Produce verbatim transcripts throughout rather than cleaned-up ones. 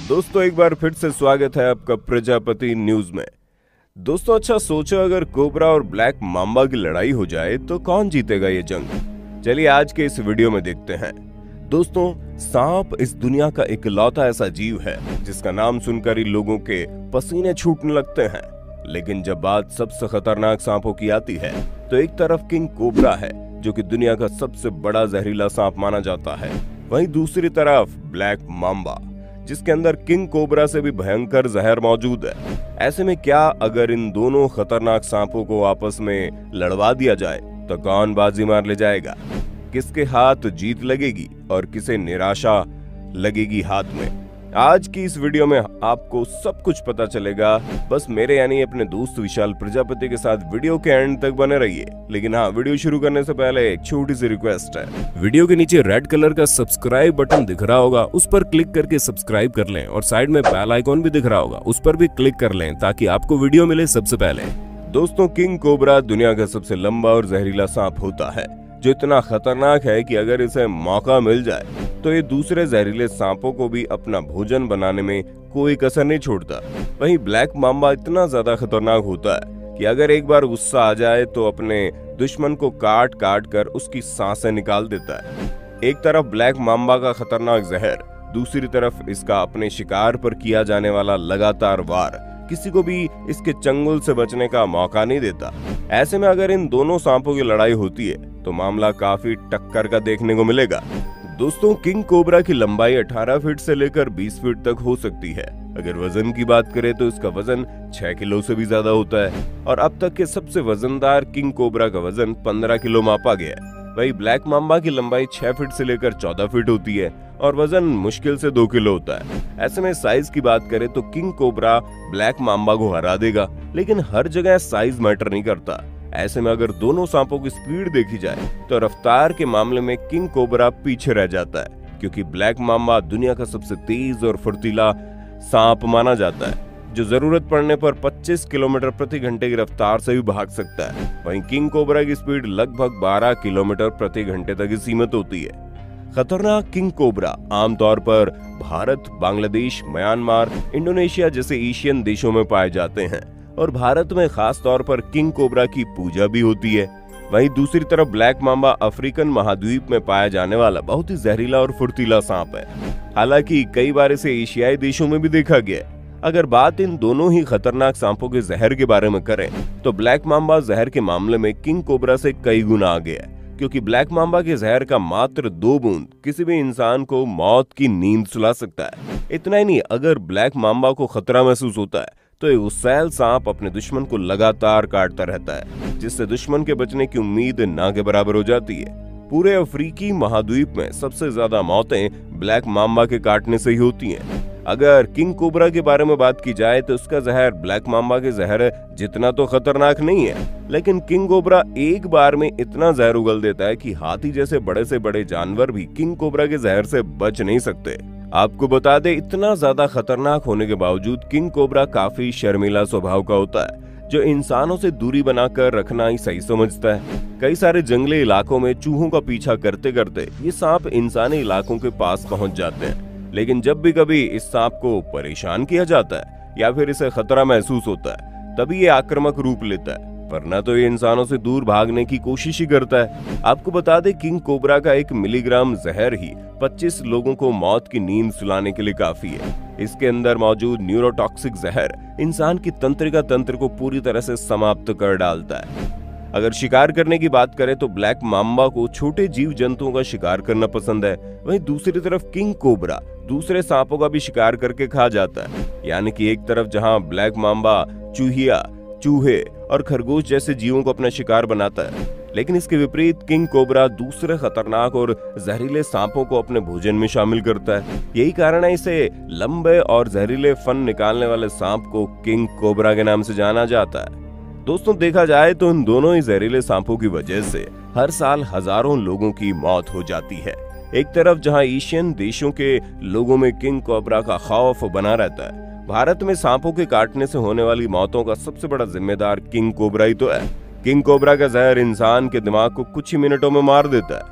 दोस्तों एक बार फिर से स्वागत है आपका प्रजापति न्यूज में। दोस्तों अच्छा सोचो, अगर कोबरा और ब्लैक मांबा की लड़ाई हो जाए तो कौन जीतेगा ये जंग। चलिए आज के इस वीडियो में देखते हैं। दोस्तों सांप इस दुनिया का इकलौता ऐसा जीव है जिसका नाम सुनकर ही लोगों के पसीने छूटने लगते हैं। लेकिन जब बात सबसे खतरनाक सांपों की आती है तो एक तरफ किंग कोबरा है जो कि दुनिया का सबसे बड़ा जहरीला सांप माना जाता है, वहीं दूसरी तरफ ब्लैक मांबा जिसके अंदर किंग कोबरा से भी भयंकर जहर मौजूद है। ऐसे में क्या अगर इन दोनों खतरनाक सांपों को आपस में लड़वा दिया जाए तो कौन बाजी मार ले जाएगा, किसके हाथ जीत लगेगी और किसे निराशा लगेगी हाथ में। आज की इस वीडियो में आपको सब कुछ पता चलेगा। बस मेरे यानी अपने दोस्त विशाल प्रजापति के साथ वीडियो के एंड तक बने रहिए। लेकिन हाँ, वीडियो शुरू करने से पहले एक छोटी सी रिक्वेस्ट है। वीडियो के नीचे रेड कलर का सब्सक्राइब बटन दिख रहा होगा, उस पर क्लिक करके सब्सक्राइब कर लें और साइड में बेल आइकॉन भी दिख रहा होगा, उस पर भी क्लिक कर लें ताकि आपको वीडियो मिले सबसे पहले। दोस्तों किंग कोबरा दुनिया का सबसे लंबा और जहरीला सांप होता है जो इतना खतरनाक है कि अगर इसे मौका मिल जाए तो ये दूसरे जहरीले सांपों को भी अपना भोजन बनाने में कोई कसर नहीं छोड़ता। वहीं ब्लैक मांबा इतना ज्यादा खतरनाक होता है कि अगर एक बार गुस्सा आ जाए तो अपने दुश्मन को काट काट कर उसकी सांसें निकाल देता है। एक तरफ ब्लैक मांबा का खतरनाक जहर, दूसरी तरफ इसका अपने शिकार पर किया जाने वाला लगातार वार किसी को भी इसके चंगुल से बचने का मौका नहीं देता। ऐसे में अगर इन दोनों सांपों की लड़ाई होती है तो मामला काफी टक्कर का देखने को मिलेगा। दोस्तों किंग कोबरा की लंबाई अठारह फीट से लेकर बीस फीट तक हो सकती है। अगर वजन की बात करें तो इसका वजन छह किलो से भी ज्यादा होता है और अब तक के सबसे वजनदार किंग कोबरा का वजन पंद्रह किलो मापा गया है। वही ब्लैक मांबा की लंबाई छह फीट से लेकर चौदह फीट होती है और वजन मुश्किल से दो किलो होता है। ऐसे में साइज की बात करें तो किंग कोबरा ब्लैक मांबा को हरा देगा, लेकिन हर जगह साइज मैटर नहीं करता। ऐसे में अगर दोनों सांपों की स्पीड देखी जाए तो रफ्तार के मामले में किंग कोबरा पीछे रह जाता है, क्योंकि ब्लैक मांबा दुनिया का सबसे तेज और फुर्तीला सांप माना जाता है जो जरूरत पड़ने पर पच्चीस किलोमीटर प्रति घंटे की रफ्तार से भी भाग सकता है। वहीं किंग कोबरा की स्पीड लगभग बारह किलोमीटर प्रति घंटे तक ही सीमित होती है। खतरनाक किंग कोबरा आमतौर पर भारत, बांग्लादेश, म्यांमार, इंडोनेशिया जैसे एशियन देशों में पाए जाते हैं और भारत में खास तौर पर किंग कोबरा की पूजा भी होती है। वहीं दूसरी तरफ ब्लैक मांबा अफ्रीकन महाद्वीप में पाया जाने वाला बहुत ही जहरीला और फुर्तीला सांप है। हालांकि कई बार इसे एशियाई देशों में भी देखा गया है। अगर बात इन दोनों ही खतरनाक सांपों के जहर के बारे में करें तो ब्लैक मांबा जहर के मामले में किंग कोबरा से कई गुना आगे है, क्योंकि ब्लैक मांबा के जहर का मात्र दो बूंद किसी भी इंसान को मौत की नींद सुला सकता है। इतना ही नहीं, अगर ब्लैक मांबा को खतरा महसूस होता है तो ये गुस्सैल सांप अपने दुश्मन को लगातार काटता रहता है, जिससे दुश्मन के बचने की उम्मीद ना के बराबर हो जाती है। पूरे अफ्रीकी महाद्वीप में सबसे ज्यादा मौतें ब्लैक मांबा के काटने से ही होती हैं। अगर किंग कोबरा के बारे में बात की जाए तो उसका जहर ब्लैक मांबा के जहर जितना तो खतरनाक नहीं है, लेकिन किंग कोबरा एक बार में इतना जहर उगल देता है कि हाथी जैसे बड़े से बड़े जानवर भी किंग कोबरा के जहर से बच नहीं सकते। आपको बता दें, इतना ज्यादा खतरनाक होने के बावजूद किंग कोबरा काफी शर्मीला स्वभाव का होता है जो इंसानों से दूरी बनाकर रखना ही सही समझता है। कई सारे जंगली इलाकों में चूहों का पीछा करते करते ये सांप इंसानी इलाकों के पास पहुंच जाते हैं, लेकिन जब भी कभी इस सांप को परेशान किया जाता है या फिर इसे खतरा महसूस होता है तभी ये आक्रामक रूप लेता है, वरना तो ये इंसानों से दूर भागने की कोशिश ही करता है। आपको बता दें किंग कोबरा का एक मिलीग्राम जहर ही पच्चीस लोगों को मौत की नींद सुलाने के लिए काफी है। इसके अंदर मौजूद न्यूरोटॉक्सिक जहर इंसान की तंत्रिका तंत्र को पूरी तरह से समाप्त कर डालता है। अगर शिकार करने की बात करें तो ब्लैक मांबा को छोटे जीव जंतुओं का शिकार करना पसंद है, वहीं दूसरी तरफ किंग कोबरा दूसरे सांपों का भी शिकार करके खा जाता है। यानी कि एक तरफ जहां ब्लैक मांबा चूहिया, चूहे और खरगोश जैसे जीवों को अपना शिकार बनाता है, लेकिन इसके विपरीत किंग कोबरा दूसरे खतरनाक और जहरीले सांपों को अपने भोजन में शामिल करता है। यही कारण है इसे लंबे और जहरीले फन निकालने वाले सांप को किंग कोबरा के नाम से जाना जाता है। दोस्तों देखा जाए तो इन दोनों ही जहरीले सांपों की वजह से हर साल हजारों लोगों की मौत हो जाती है। एक तरफ जहां एशियन देशों के लोगों में किंग कोबरा का खौफ बना रहता है, भारत में सांपों के काटने से होने वाली मौतों का सबसे बड़ा जिम्मेदार किंग कोबरा ही तो है। किंग कोबरा का जहर इंसान के दिमाग को कुछ ही मिनटों में मार देता है।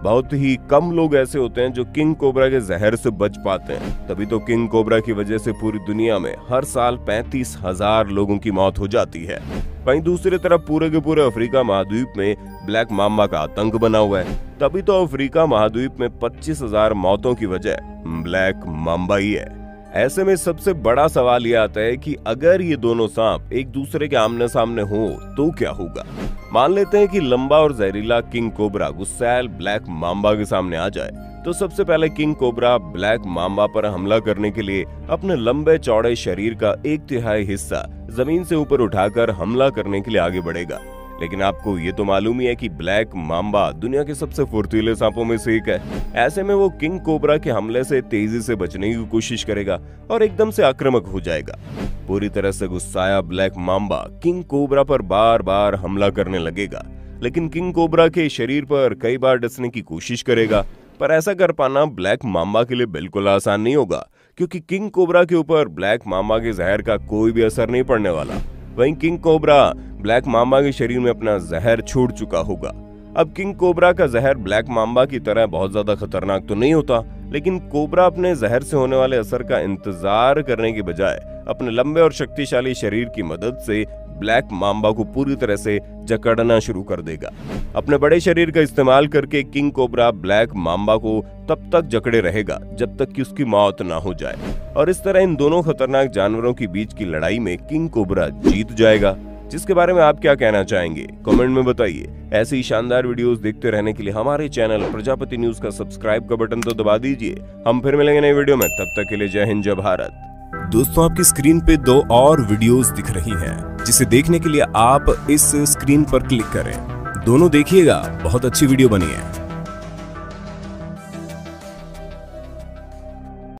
बहुत ही कम लोग ऐसे होते हैं जो किंग कोबरा के जहर से बच पाते हैं। तभी तो किंग कोबरा की वजह से पूरी दुनिया में हर साल पैंतीस हजार लोगों की मौत हो जाती है। वहीं दूसरी तरफ पूरे के पूरे अफ्रीका महाद्वीप में ब्लैक माम्बा का आतंक बना हुआ है। तभी तो अफ्रीका महाद्वीप में पच्चीस हजार मौतों की वजह ब्लैक माम्बा ही है। ऐसे में सबसे बड़ा सवाल यह आता है कि अगर ये दोनों सांप एक दूसरे के आमने सामने हो तो क्या होगा। मान लेते हैं कि लंबा और जहरीला किंग कोबरा गुस्सैल ब्लैक माम्बा के सामने आ जाए, तो सबसे पहले किंग कोबरा ब्लैक माम्बा पर हमला करने के लिए अपने लंबे चौड़े शरीर का एक तिहाई हिस्सा जमीन से ऊपर उठाकर हमला करने के लिए आगे बढ़ेगा। लेकिन आपको ये तो मालूम ही है कि ब्लैक माम्बा दुनिया के सबसे फुर्तीले सांपों में से एक है। ऐसे में वो किंग कोबरा के हमले से तेजी से बचने की कोशिश करेगा और एकदम से आक्रामक हो जाएगा। पूरी तरह से गुस्साया ब्लैक माम्बा किंग कोबरा पर बार बार हमला करने लगेगा, लेकिन किंग कोबरा के शरीर पर कई बार डसने की कोशिश करेगा। पर ऐसा कर पाना ब्लैक माम्बा के लिए बिल्कुल आसान नहीं होगा, क्योंकि किंग कोबरा के ऊपर ब्लैक माम्बा के जहर का कोई भी असर नहीं पड़ने वाला। वहीं किंग कोबरा ब्लैक माम्बा के शरीर में अपना जहर छोड़ चुका होगा। अब किंग कोबरा का जहर ब्लैक माम्बा की तरह बहुत ज्यादा खतरनाक तो नहीं होता, लेकिन कोबरा अपने जहर से होने वाले असर का इंतजार करने के बजाय अपने लंबे और शक्तिशाली शरीर की मदद से ब्लैक माम्बा को पूरी तरह से जकड़ना शुरू कर देगा। अपने बड़े शरीर का इस्तेमाल करके किंग कोबरा ब्लैक माम्बा को तब तक जकड़े रहेगा जब तक कि उसकी मौत ना हो जाए, और इस तरह इन दोनों खतरनाक जानवरों के बीच की लड़ाई में किंग कोबरा जीत जाएगा। जिसके बारे में आप क्या कहना चाहेंगे, कमेंट में बताइए। ऐसे ही शानदार वीडियोस देखते रहने के लिए हमारे चैनल प्रजापति न्यूज का सब्सक्राइब का बटन तो दबा दीजिए। हम फिर मिलेंगे नई वीडियो में, तब तक के लिए जय हिंद जय भारत। दोस्तों, आपकी स्क्रीन पे दो और वीडियोस दिख रही हैं, जिसे देखने के लिए आप इस स्क्रीन पर क्लिक करें। दोनों देखिएगा, बहुत अच्छी वीडियो बनी है।